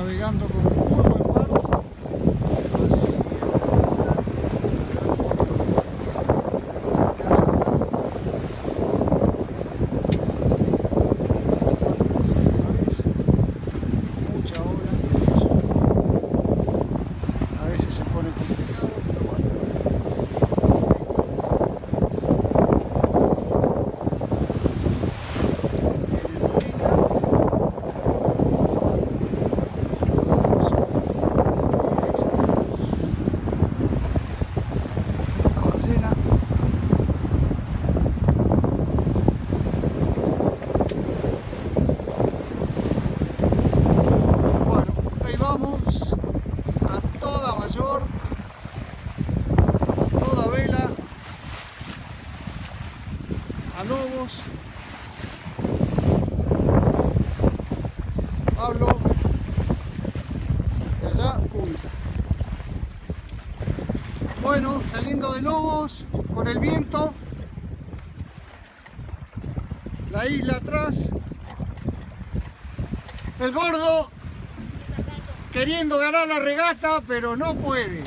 navegando con muy buen mar. Mucha hora, a veces se pone complicado, pero bueno. Vamos a toda mayor, toda vela, a lobos. Pablo, de allá, punta. Bueno, saliendo de Lobos, con el viento, la isla atrás, el gordo queriendo ganar la regata, pero no puede.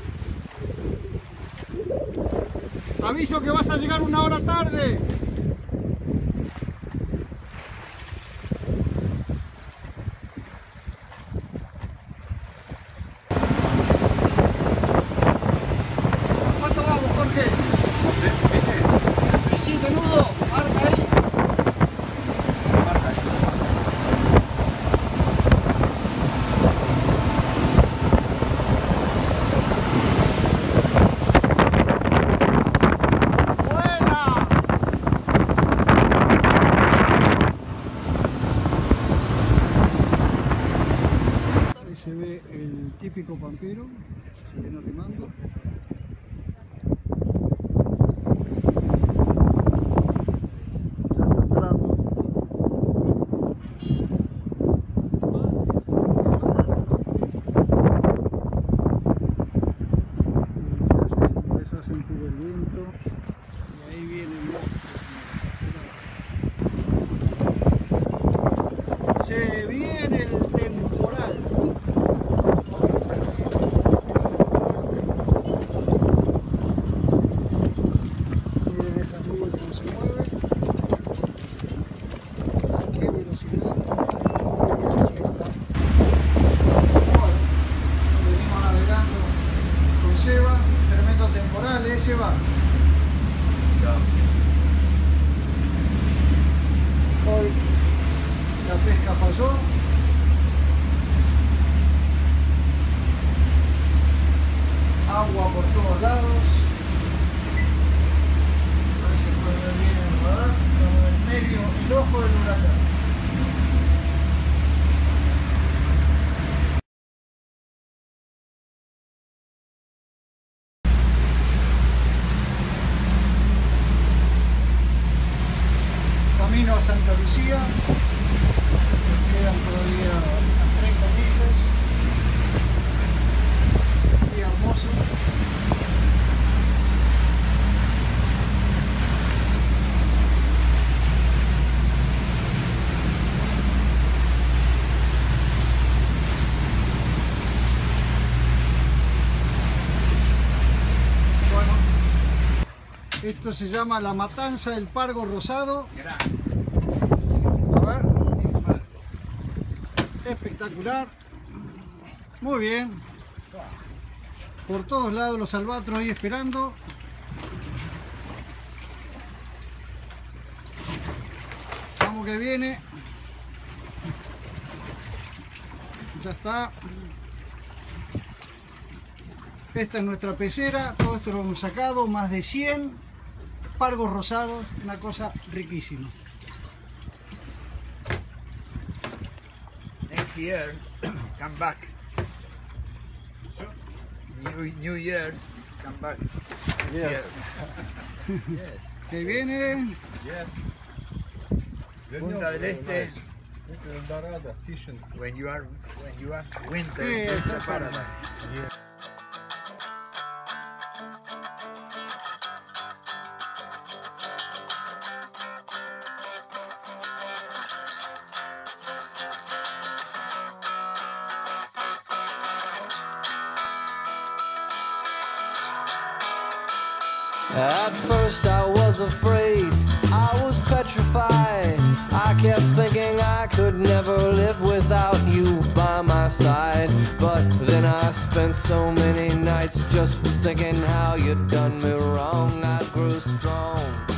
Aviso que vas a llegar 1 hora tarde. ¿Cuánto vamos, Jorge? 17 nudos, marca ahí. Se ve el típico pampero, se viene remando. Ya está entrando. Se empezó a sentir el viento y ahí viene el se viene el temporal. Miren esa nube cómo se mueve, a qué velocidad, y así está. Bueno, venimos navegando con Seba, tremendo temporal, ¿eh, Seba? Hoy la pesca falló. Agua por todos lados. A ver si puede ver bien el radar. Estamos en el medio, el ojo del huracán. Camino a Santa Lucía. Quedan todavía 30 millas. Día hermoso. Bueno, esto se llama la matanza del pargo rosado. A ver. Espectacular. Muy bien. Por todos lados los albatros ahí esperando. Vamos que viene. Ya está. Esta es nuestra pecera. Todo esto lo hemos sacado. Más de 100 pargos rosados. Una cosa riquísima. Next year, come back. New Year's, come back. This Yes. year. Yes. Que viene. Yes. Punta del Este. Dorada, fishing. When you are winter, Sí, it's a exactamente. paradise. At first I was afraid, I was petrified. I kept thinking I could never live without you by my side. But then I spent so many nights just thinking how you'd done me wrong. I grew strong.